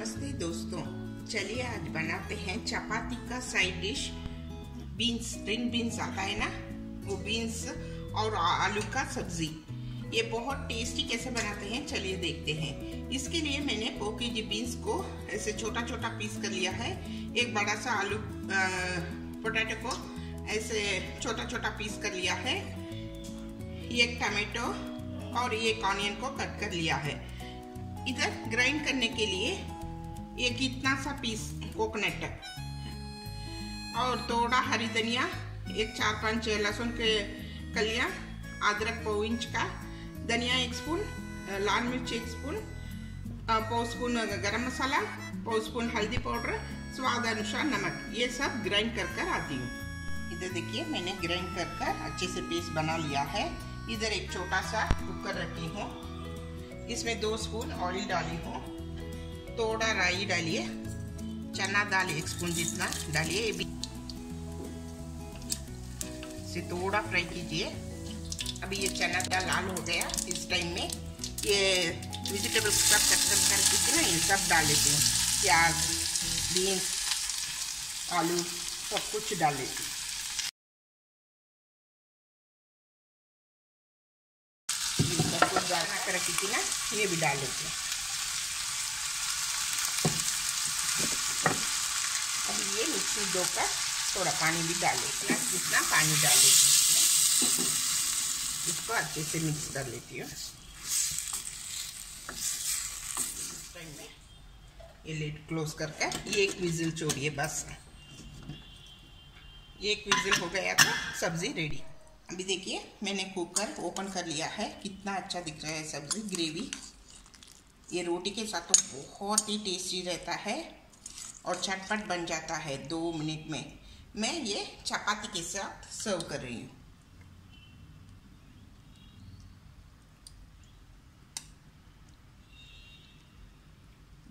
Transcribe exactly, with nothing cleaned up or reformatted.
नमस्ते दोस्तों, चलिए आज बनाते हैं चपाती का side dish. Beans, string beans आता है ना, वो बीन्स और आलू का सब्जी। ये बहुत टेस्टी कैसे बनाते हैं चलिए देखते हैं। इसके लिए मैंने दो केजी बीन्स को ऐसे छोटा छोटा पीस कर लिया है। एक बड़ा सा आलू पोटैटो को ऐसे छोटा छोटा पीस कर लिया है। एक टमाटो और एक ऑनियन को कट कर लिया है। इधर ग्राइंड करने के लिए एक इतना सा पीस कोकोनट और थोड़ा हरी धनिया, एक चार पांच लहसुन के कलियां, अदरक पाव इंच का, धनिया एक स्पून, लाल मिर्च एक स्पून, पाव स्पून गरम मसाला, पाव स्पून हल्दी पाउडर, स्वाद अनुसार नमक, ये सब ग्राइंड कर कर आती हूँ। इधर देखिए मैंने ग्राइंड कर कर अच्छे से पेस्ट बना लिया है। इधर एक छोटा सा कुकर रखी हूँ, इसमें दो स्पून ऑयल डाली हूँ, थोड़ा राई डालिए, चना दाल एक स्पून जितना डालिए, ये भी इसे थोड़ा फ्राई कीजिए। अभी ये चना दाल लाल हो गया। इस टाइम में ये वेजिटेबल्स सब कट कर करके ना ये सब डाल लेती हूँ, प्याज, बीन्स, आलू सब कुछ डाल लेती हूँ। डालना कर रखी थी ना, ये भी डाल लेते हैं। अब ये मिक्सी धोकर थोड़ा पानी भी डाल लेते हैं, जितना पानी डाल लेती हूँ इसमें, इसको अच्छे से मिक्स कर लेती हूँ। इस टाइम में ये लिड क्लोज करके ये एक विजिल छोड़िए, बस एक विजिल हो गया तो सब्जी रेडी। अभी देखिए मैंने कुकर ओपन कर लिया है, कितना अच्छा दिख रहा है सब्जी ग्रेवी। ये रोटी के साथ तो बहुत ही टेस्टी रहता है और झटपट बन जाता है दो मिनट में। मैं ये चपाती के साथ सर्व कर रही हूँ।